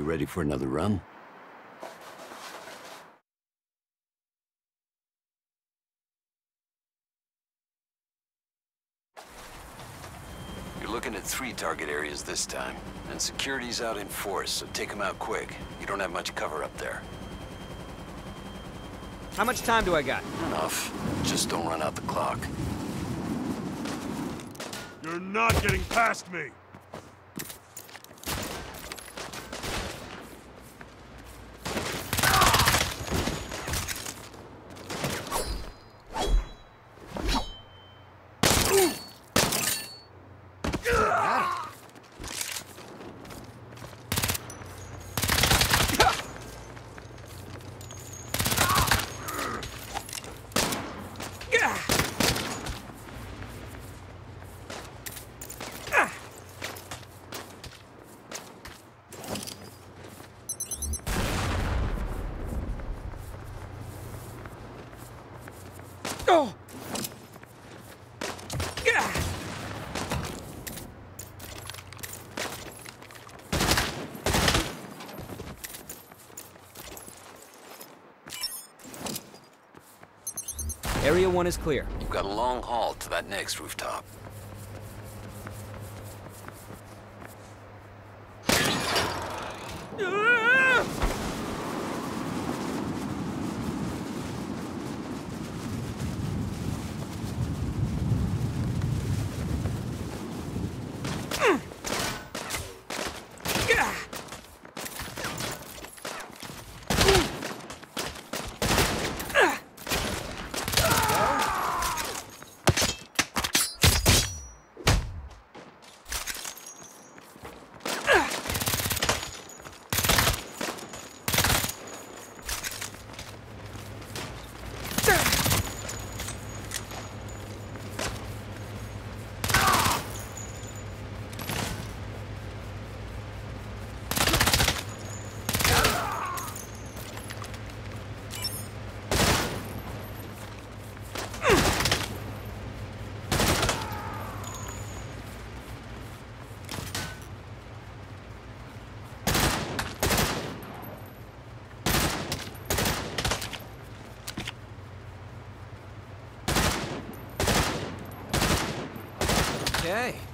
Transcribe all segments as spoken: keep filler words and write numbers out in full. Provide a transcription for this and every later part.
You ready for another run? You're looking at three target areas this time, and security's out in force, so take them out quick. You don't have much cover up there. How much time do I got? Enough. Just don't run out the clock. You're not getting past me! Oh! Area one is clear. You've got a long haul to that next rooftop. Okay.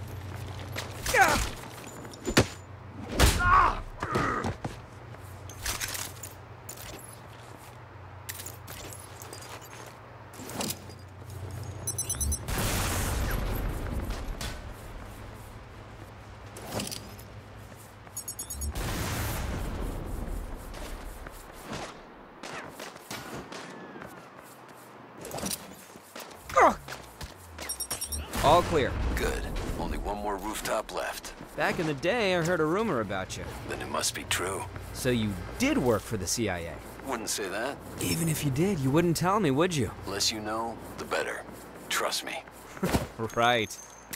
All clear. Good. Only one more rooftop left. Back in the day, I heard a rumor about you. Then it must be true. So you did work for the C I A? Wouldn't say that. Even if you did, you wouldn't tell me, would you? Less you know, the better. Trust me. Right.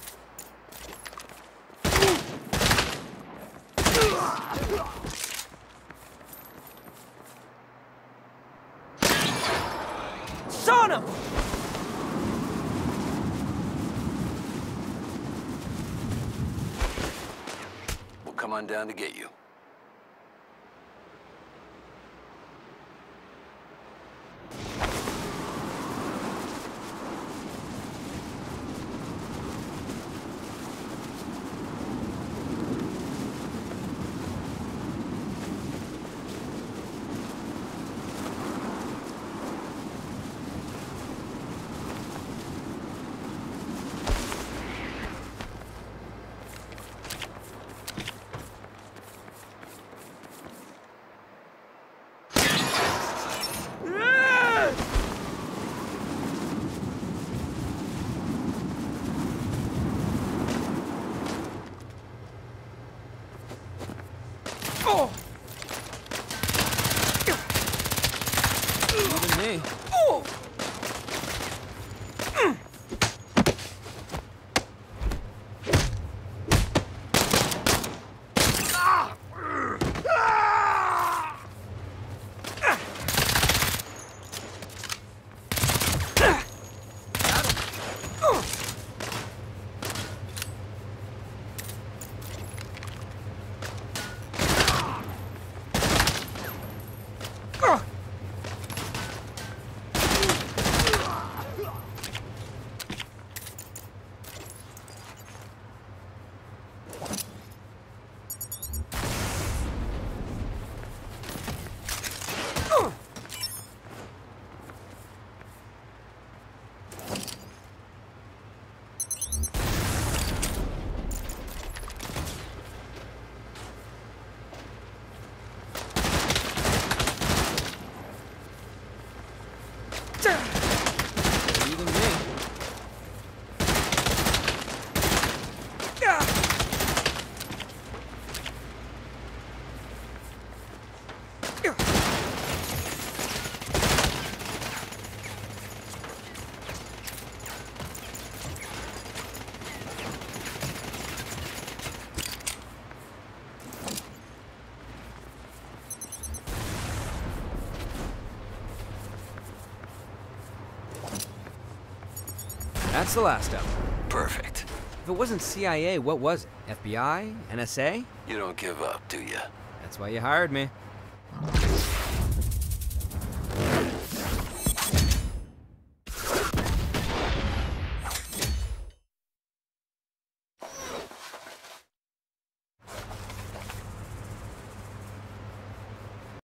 Son of... We'll come on down to get you. That's the last of them. Perfect. If it wasn't C I A, what was it? F B I? N S A? You don't give up, do you? That's why you hired me.